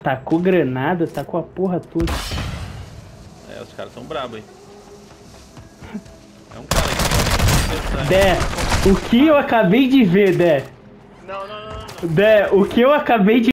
Tacou granada, tacou a porra toda. É, os caras tão brabos, hein? É um cara que Dé, o que eu acabei de ver, Dé? Não. Dé, o que eu acabei de